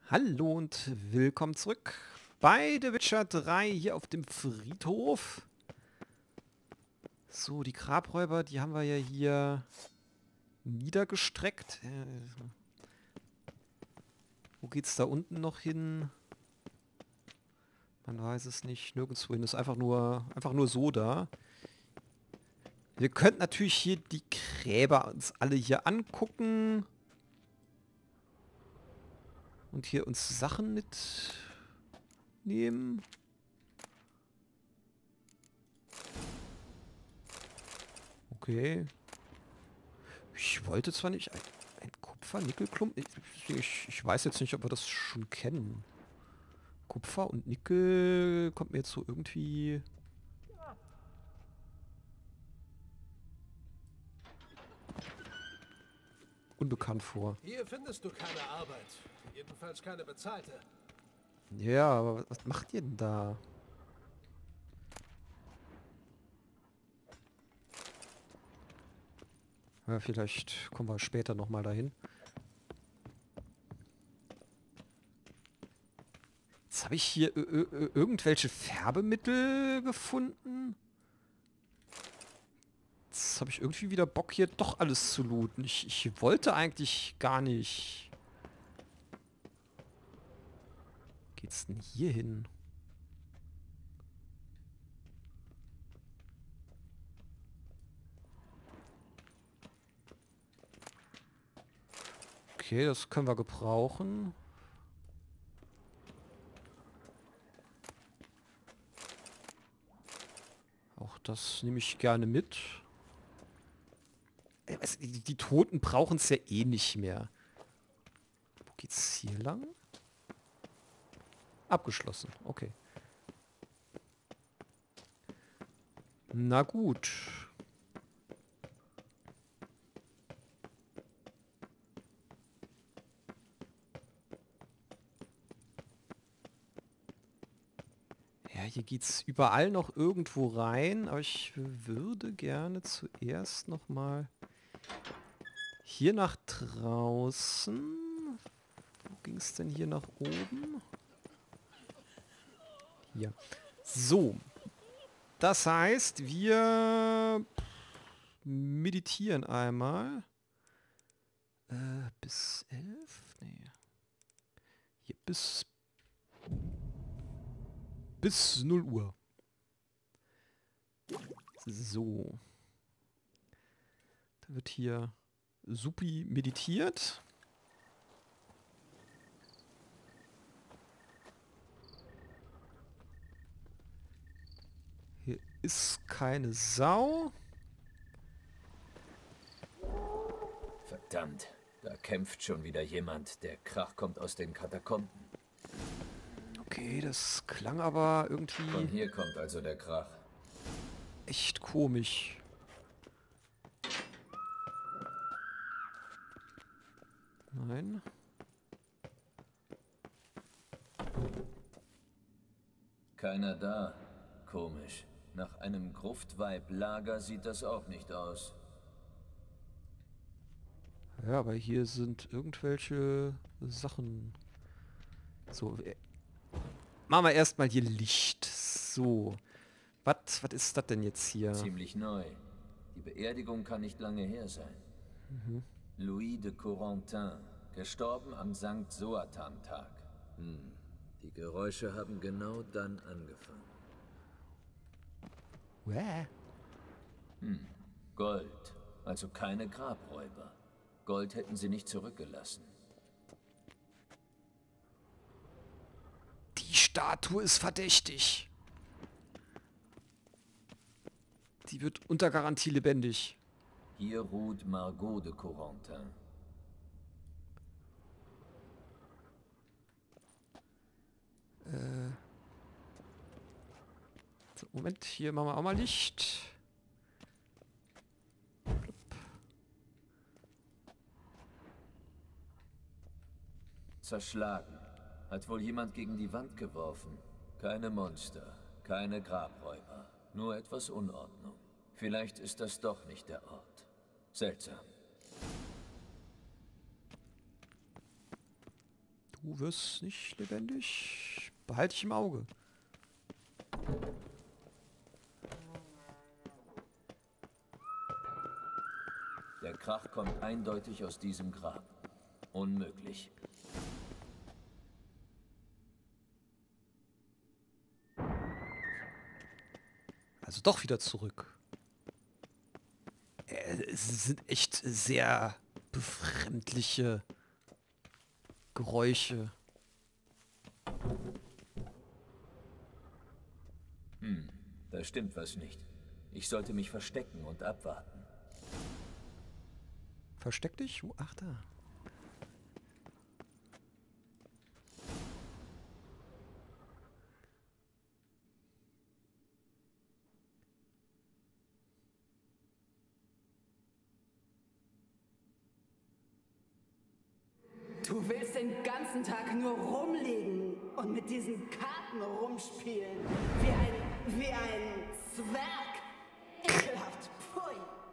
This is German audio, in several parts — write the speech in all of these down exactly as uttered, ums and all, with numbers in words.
Hallo und willkommen zurück bei The Witcher drei hier auf dem Friedhof. So, die Grabräuber, die haben wir ja hier niedergestreckt. Äh, wo geht's da unten noch hin? Man weiß es nicht. Nirgendwo hin. Ist einfach nur, einfach nur so da. Wir könnten natürlich hier die Gräber uns alle hier angucken. Und hier uns Sachen mitnehmen. Okay. Ich wollte zwar nicht ein, ein Kupfer-Nickel-Klumpen. Ich, ich, ich weiß jetzt nicht, ob wir das schon kennen. Kupfer und Nickel kommt mir jetzt so irgendwie unbekannt vor. Hier findest du keine Arbeit. Jedenfalls keine bezahlte. Ja, aber was macht ihr denn da? Ja, vielleicht kommen wir später nochmal dahin. Jetzt habe ich hier irgendwelche Färbemittel gefunden. Jetzt habe ich irgendwie wieder Bock, hier doch alles zu looten. Ich, ich wollte eigentlich gar nicht. Wo geht's denn hier hin? Okay, das können wir gebrauchen. Auch das nehme ich gerne mit. Die, die Toten brauchen es ja eh nicht mehr. Wo geht's hier lang? Abgeschlossen, okay. Na gut. Ja, hier geht's überall noch irgendwo rein, aber ich würde gerne zuerst noch mal hier nach draußen. Wo ging es denn hier nach oben? Hier. So. Das heißt, wir meditieren einmal. Äh, bis elf? Nee. Hier bis... Bis null Uhr. So. Da wird hier supi meditiert. Hier ist keine Sau. Verdammt, da kämpft schon wieder jemand. Der Krach kommt aus den Katakomben. Okay, das klang aber irgendwie... Von hier kommt also der Krach. Echt komisch. Nein. Keiner da. Komisch. Nach einem Gruftweib-Lager sieht das auch nicht aus. Ja, aber hier sind irgendwelche Sachen. So, äh, machen wir erstmal hier Licht. So. Was was ist das denn jetzt hier? Ziemlich neu. Die Beerdigung kann nicht lange her sein. Mhm. Louis de Corentin, gestorben am Sankt Soatan-Tag. Hm. Die Geräusche haben genau dann angefangen. Uäh. Hm. Gold. Also keine Grabräuber. Gold hätten sie nicht zurückgelassen. Die Statue ist verdächtig. Die wird unter Garantie lebendig. Hier ruht Margot de Corentin. Äh. So, Moment, hier machen wir auch mal Licht. Plupp. Zerschlagen. Hat wohl jemand gegen die Wand geworfen. Keine Monster, keine Grabräuber, nur etwas Unordnung. Vielleicht ist das doch nicht der Ort. Seltsam. Du wirst nicht lebendig. Behalte ich im Auge. Der Krach kommt eindeutig aus diesem Grab. Unmöglich. Also doch wieder zurück. Äh, es sind echt sehr befremdliche Geräusche. Hm, da stimmt was nicht. Ich sollte mich verstecken und abwarten. Versteck dich? Oh, ach da. Du willst den ganzen Tag nur rumliegen und mit diesen Karten rumspielen. Wie ein, wie ein Zwerg. Ekelhaft. Pfui.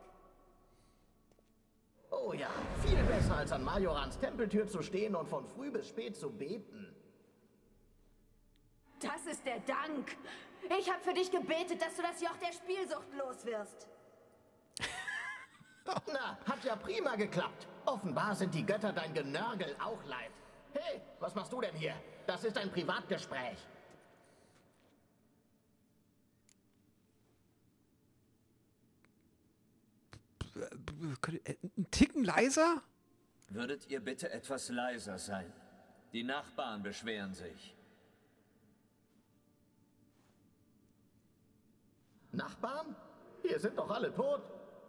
Oh ja, viel besser als an Majorans Tempeltür zu stehen und von früh bis spät zu beten. Das ist der Dank. Ich habe für dich gebetet, dass du das Joch der Spielsucht los wirst. Na, hat ja prima geklappt. Offenbar sind die Götter dein Genörgel auch leid. Hey, was machst du denn hier? Das ist ein Privatgespräch. Ein Ticken leiser? Würdet ihr bitte etwas leiser sein? Die Nachbarn beschweren sich. Nachbarn? Hier sind doch alle tot.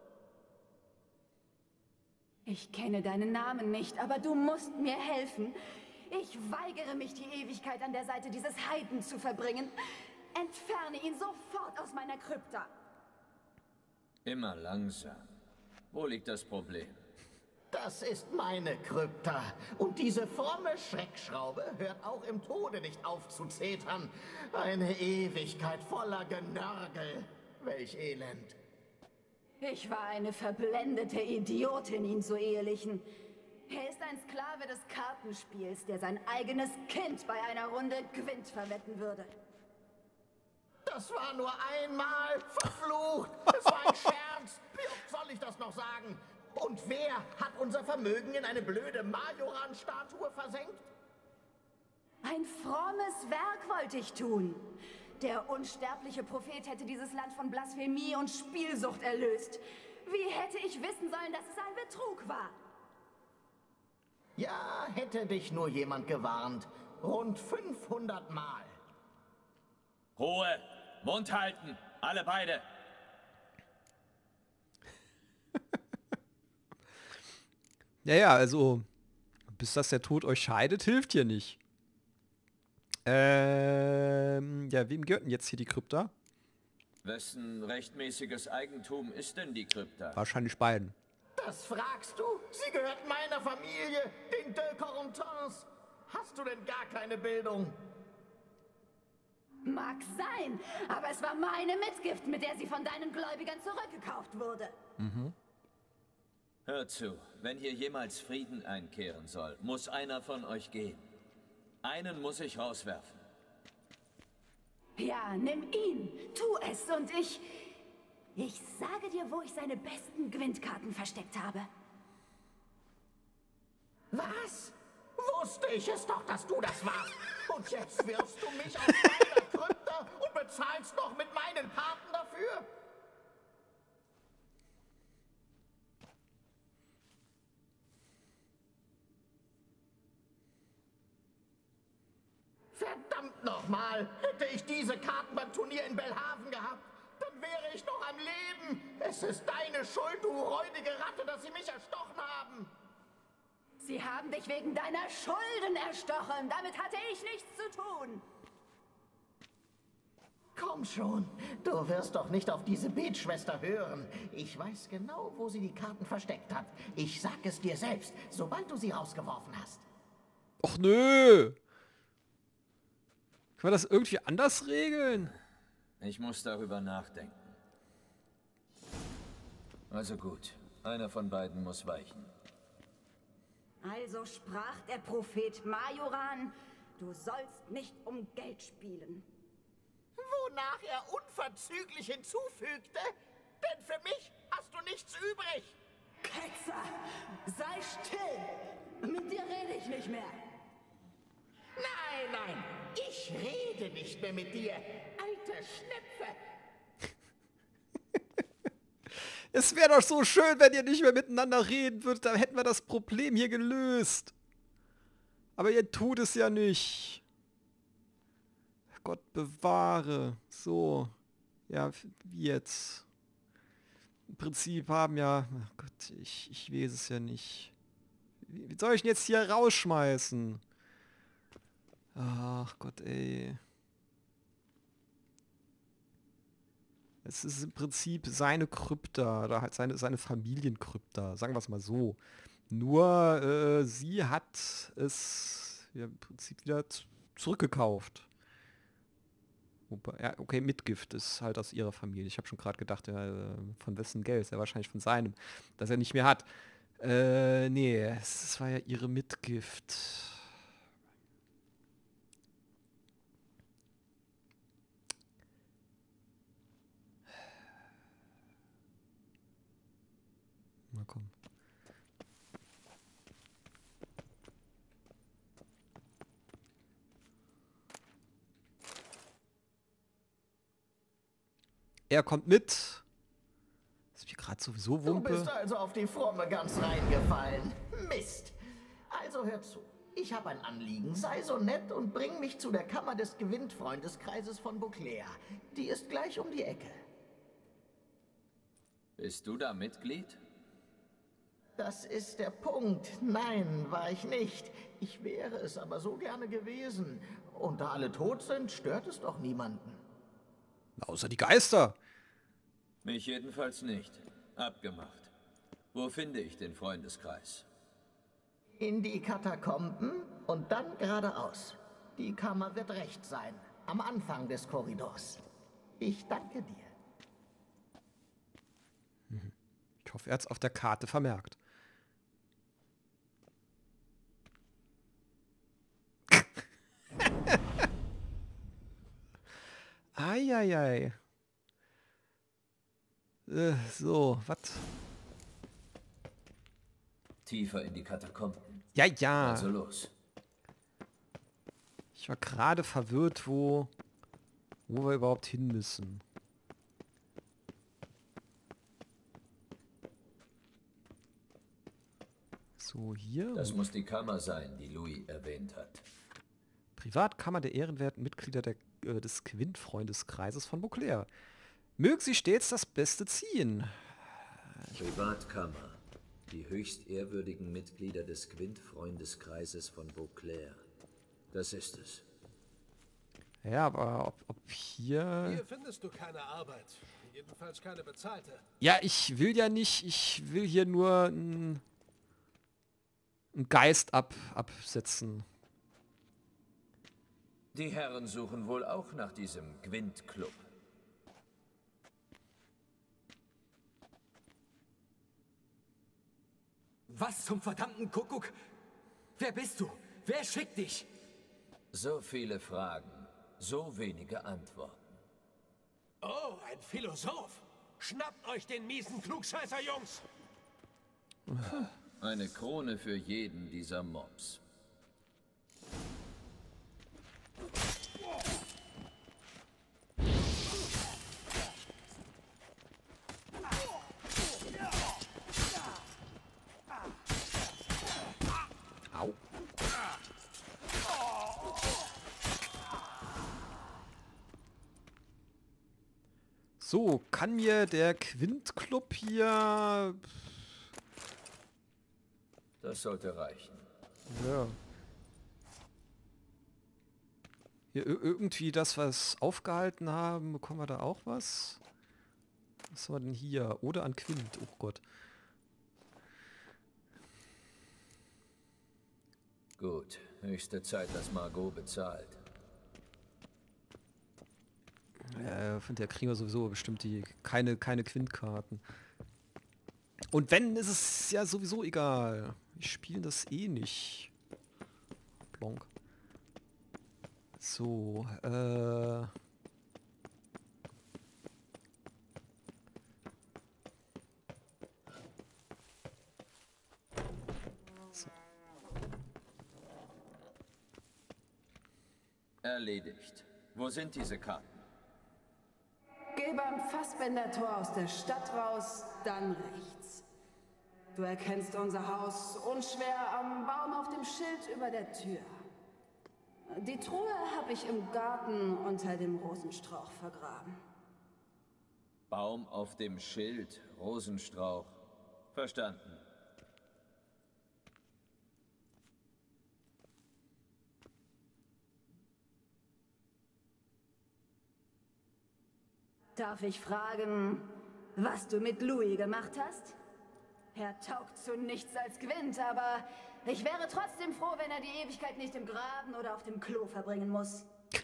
Ich kenne deinen Namen nicht, aber du musst mir helfen. Ich weigere mich, die Ewigkeit an der Seite dieses Heiden zu verbringen. Entferne ihn sofort aus meiner Krypta. Immer langsam. Wo liegt das Problem? Das ist meine Krypta. Und diese fromme Schreckschraube hört auch im Tode nicht auf zu zetern. Eine Ewigkeit voller Genörgel. Welch Elend. Ich war eine verblendete Idiotin, ihn zu ehelichen. Er ist ein Sklave des Kartenspiels, der sein eigenes Kind bei einer Runde Gwent verwetten würde. Das war nur einmal verflucht. Es war ein Scherz. Wie oft soll ich das noch sagen? Und wer hat unser Vermögen in eine blöde Majoran-Statue versenkt? Ein frommes Werk wollte ich tun. Der unsterbliche Prophet hätte dieses Land von Blasphemie und Spielsucht erlöst. Wie hätte ich wissen sollen, dass es ein Betrug war? Ja, hätte dich nur jemand gewarnt. Rund fünfhundert Mal. Ruhe! Mund halten! Alle beide! Ja, ja, also, bis dass der Tod euch scheidet, hilft hier nicht. Ähm, ja, wem gehört denn jetzt hier die Krypta? Wessen rechtmäßiges Eigentum ist denn die Krypta? Wahrscheinlich beiden. Das fragst du? Sie gehört meiner Familie, den de Corentins. Hast du denn gar keine Bildung? Mag sein, aber es war meine Mitgift, mit der sie von deinen Gläubigern zurückgekauft wurde. Mhm. Hört zu, wenn hier jemals Frieden einkehren soll, muss einer von euch gehen. Einen muss ich rauswerfen. Ja, nimm ihn, tu es und ich... Ich sage dir, wo ich seine besten Gwentkarten versteckt habe. Was? Wusste ich es doch, dass du das warst. Und jetzt wirfst du mich aus meiner Krypta und bezahlst noch mit meinen Karten dafür? Verdammt nochmal! Hätte ich diese Karten beim Turnier in Belhaven gehabt, dann wäre ich noch am Leben. Es ist deine Schuld, du räudige Ratte, dass sie mich erstochen haben. Sie haben dich wegen deiner Schulden erstochen. Damit hatte ich nichts zu tun. Komm schon, du wirst doch nicht auf diese Betschwester hören. Ich weiß genau, wo sie die Karten versteckt hat. Ich sag es dir selbst, sobald du sie rausgeworfen hast. Och nö! Können wir das irgendwie anders regeln? Ich muss darüber nachdenken. Also gut, einer von beiden muss weichen. Also sprach der Prophet Majoran, du sollst nicht um Geld spielen. Wonach er unverzüglich hinzufügte, denn für mich hast du nichts übrig. Ketzer, sei still. Mit dir rede ich nicht mehr. Nein, nein, ich rede nicht mehr mit dir, alte Schnepfe. Es wäre doch so schön, wenn ihr nicht mehr miteinander reden würdet. Da hätten wir das Problem hier gelöst. Aber ihr tut es ja nicht. Gott bewahre. So. Ja, wie jetzt? Im Prinzip haben ja... Ach Gott, ich, ich weiß es ja nicht. Wie, wie soll ich denn jetzt hier rausschmeißen? Ach Gott, ey. Es ist im Prinzip seine Krypta, oder halt seine, seine Familienkrypta, sagen wir es mal so. Nur äh, sie hat es ja, im Prinzip wieder zurückgekauft. Ja, okay, Mitgift ist halt aus ihrer Familie. Ich habe schon gerade gedacht, ja, von wessen Geld? Ist ja wahrscheinlich von seinem, das er nicht mehr hat. Äh, nee, es war ja ihre Mitgift. Na komm. Er kommt mit. Ist mir gerade sowieso Wumpe. Du bist also auf die Fromme ganz reingefallen. Mist. Also hör zu. Ich habe ein Anliegen. Sei so nett und bring mich zu der Kammer des Gewindfreundeskreises von Beauclair. Die ist gleich um die Ecke. Bist du da Mitglied? Das ist der Punkt. Nein, war ich nicht. Ich wäre es aber so gerne gewesen. Und da alle tot sind, stört es doch niemanden. Außer die Geister. Mich jedenfalls nicht. Abgemacht. Wo finde ich den Freundeskreis? In die Katakomben und dann geradeaus. Die Kammer wird rechts sein, am Anfang des Korridors. Ich danke dir. Ich hoffe, er hat es auf der Karte vermerkt. Eieiei. Äh, so, was? Tiefer in die Katakomben. Ja, ja. Also los. Ich war gerade verwirrt, wo, wo wir überhaupt hin müssen. So, hier. Das muss die Kammer sein, die Louis erwähnt hat. Privatkammer der ehrenwerten Mitglieder der, äh, des Gewindfreundeskreises von Beauclair. Mögen sie stets das Beste ziehen. Privatkammer. Die höchst ehrwürdigen Mitglieder des Gewindfreundeskreises von Beauclair. Das ist es. Ja, aber ob, ob hier... Hier findest du keine Arbeit. Jedenfalls keine bezahlte. Ja, ich will ja nicht, ich will hier nur einen Geist ab, absetzen. Die Herren suchen wohl auch nach diesem Gwindclub. Was zum verdammten Kuckuck? Wer bist du? Wer schickt dich? So viele Fragen, so wenige Antworten. Oh, ein Philosoph. Schnappt euch den miesen Klugscheißer, Jungs. Eine Krone für jeden dieser Mobs. Au. So, kann mir der Quint-Club hier... Das sollte reichen. Ja. Hier irgendwie das, was aufgehalten haben, bekommen wir da auch was? Was haben wir denn hier? Oder an Quint, oh Gott. Gut, höchste Zeit, dass Margot bezahlt. Ja, von der kriegen wir sowieso bestimmt die keine, keine Quint-Karten. Und wenn, ist es ja sowieso egal. Wir spielen das eh nicht. Plonk. So, äh... So. Erledigt. Wo sind diese Karten? Geh beim Fassbender-Tor aus der Stadt raus, dann rechts. Du erkennst unser Haus unschwer am Baum auf dem Schild über der Tür. Die Truhe habe ich im Garten unter dem Rosenstrauch vergraben. Baum auf dem Schild, Rosenstrauch. Verstanden. Darf ich fragen, was du mit Louis gemacht hast? Er taugt zu nichts als Gwent, aber ich wäre trotzdem froh, wenn er die Ewigkeit nicht im Graben oder auf dem Klo verbringen muss.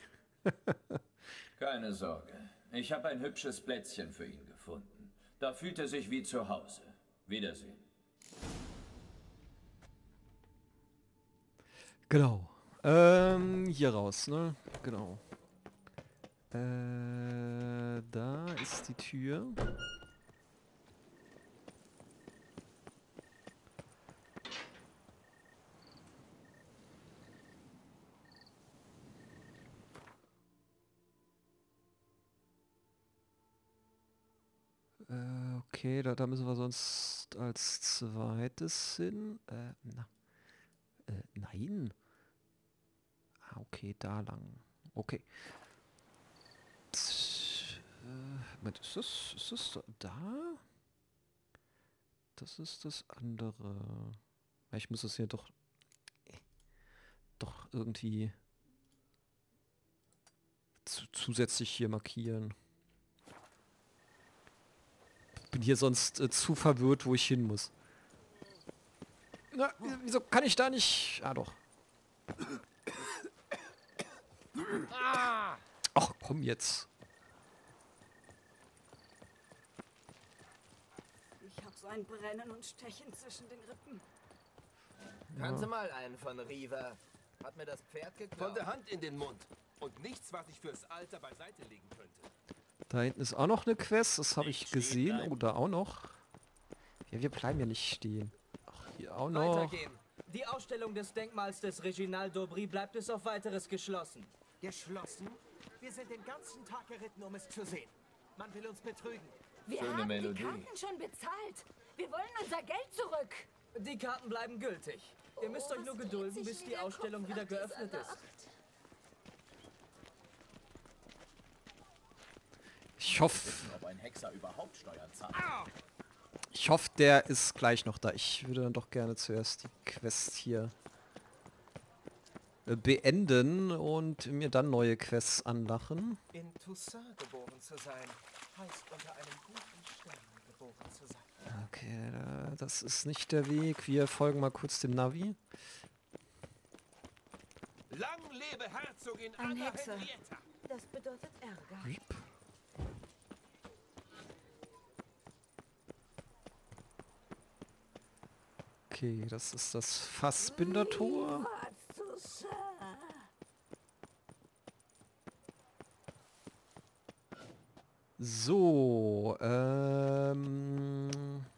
Keine Sorge. Ich habe ein hübsches Plätzchen für ihn gefunden. Da fühlt er sich wie zu Hause. Wiedersehen. Genau. Ähm, hier raus, ne? Genau. Äh, da ist die Tür. Äh, okay, da, da müssen wir sonst als zweites hin. Äh, na. Äh, nein. Ah, okay, da lang. Okay. Moment, ist das, ist das da? Das ist das andere. Ich muss das hier doch doch irgendwie zu, zusätzlich hier markieren. Bin hier sonst äh, zu verwirrt, wo ich hin muss. Na, wieso kann ich da nicht? Ah, doch. Ach, komm jetzt. Ich habe so ein Brennen und Stechen zwischen den Rippen. Kannte mal einen von Riva. Hat mir das Pferd geklaut. Von der Hand in den Mund. Und nichts, was ich fürs Alter beiseite legen könnte. Da hinten ist auch noch eine Quest, das habe ich gesehen. Oh, da auch noch. Ja, wir bleiben ja nicht stehen. Ach, hier auch noch. Weitergehen. Die Ausstellung des Denkmals des Reginald d'Aubry bleibt bis auf weiteres geschlossen. Geschlossen? Wir sind den ganzen Tag geritten, um es zu sehen. Man will uns betrügen. Wir Schöne haben Melodie. die Karten schon bezahlt. Wir wollen unser Geld zurück. Die Karten bleiben gültig. Ihr müsst Oh, euch nur was dreht gedulden, sich bis in die der Ausstellung Kopf wieder nach dieser geöffnet ist. Nacht? Ich hoffe, Ob ein Hexer überhaupt Steuern zahlt. ich hoffe, der ist gleich noch da. Ich würde dann doch gerne zuerst die Quest hier äh, beenden und mir dann neue Quests anlachen. In Toussaint geboren zu sein, heißt unter einem guten Stern geboren zu sein. Okay, da- das ist nicht der Weg. Wir folgen mal kurz dem Navi. Lang lebe Herzogin Ein Anna Hexer. Henrietta! Das bedeutet Ärger. Riep. Okay, das ist das Fassbindertor. So, ähm...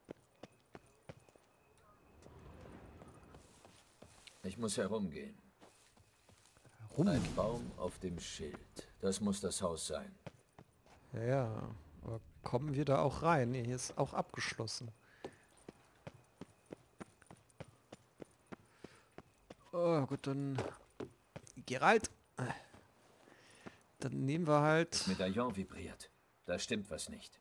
Ich muss herumgehen. Rum. Ein Baum auf dem Schild. Das muss das Haus sein. Ja, ja. Aber kommen wir da auch rein? Nee, hier ist auch abgeschlossen. Oh, gut, dann... Geralt! Dann nehmen wir halt... Das Medaillon vibriert. Da stimmt was nicht.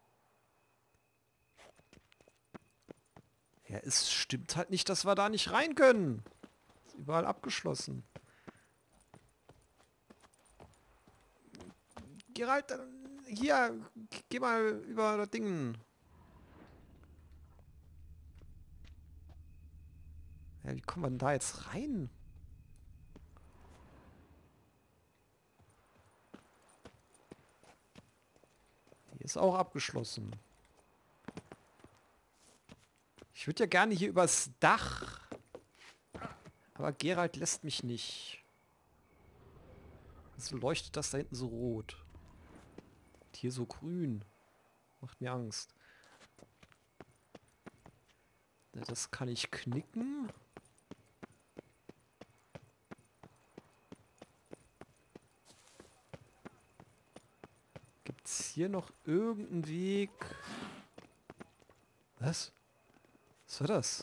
Ja, es stimmt halt nicht, dass wir da nicht rein können. Ist überall abgeschlossen. Geralt, dann... Hier, geh mal über das Ding. Ja, wie kommen wir denn da jetzt rein? Hier ist auch abgeschlossen. Ich würde ja gerne hier übers Dach. Aber Geralt lässt mich nicht. Wieso leuchtet das da hinten so rot? Und hier so grün. Macht mir Angst. Ja, das kann ich knicken. Gibt's hier noch irgendeinen Weg? Was? Was war das?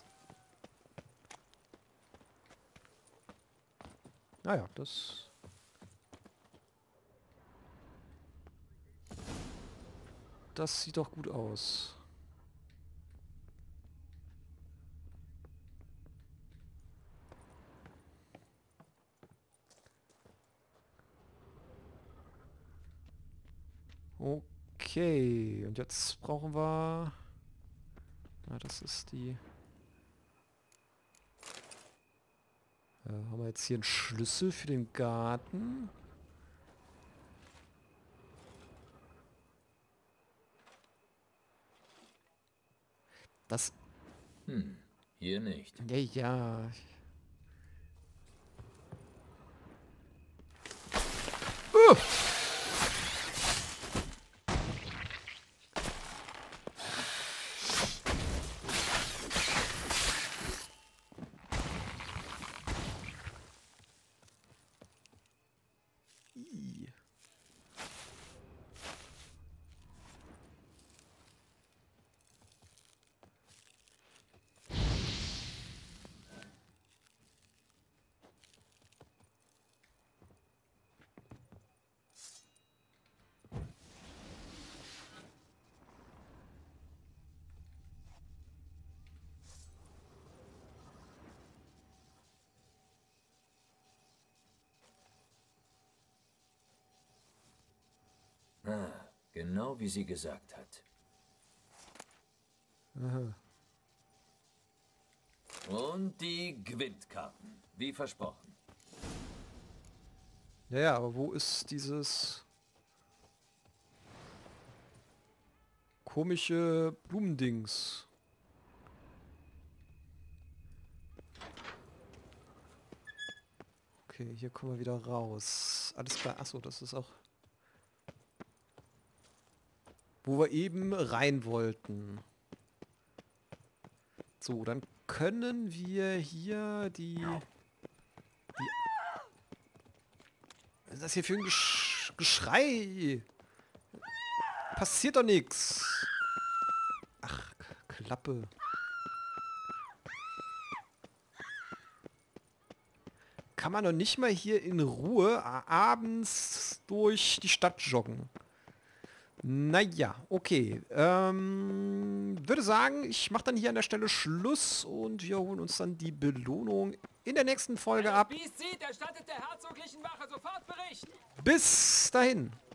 Naja, das... Das sieht doch gut aus. Okay, und jetzt brauchen wir... Na, das ist die... Äh, haben wir jetzt hier einen Schlüssel für den Garten? Das... Hm, hier nicht. Ja, ja. Uh! I. Ah, genau wie sie gesagt hat. Aha. Und die Gwent-Karten, wie versprochen. Ja, ja, aber wo ist dieses komische Blumendings? Okay, hier kommen wir wieder raus. Alles klar. Achso, das ist auch... Wo wir eben rein wollten. So, dann können wir hier die... die was ist das hier für ein Gesch Geschrei? Passiert doch nichts. Ach, Klappe. Kann man doch nicht mal hier in Ruhe abends durch die Stadt joggen. Naja, okay. Ähm, würde sagen, ich mache dann hier an der Stelle Schluss und wir holen uns dann die Belohnung in der nächsten Folge ab. Wie es sieht, erstattet der herzoglichen Wache sofort Bericht. Bis dahin.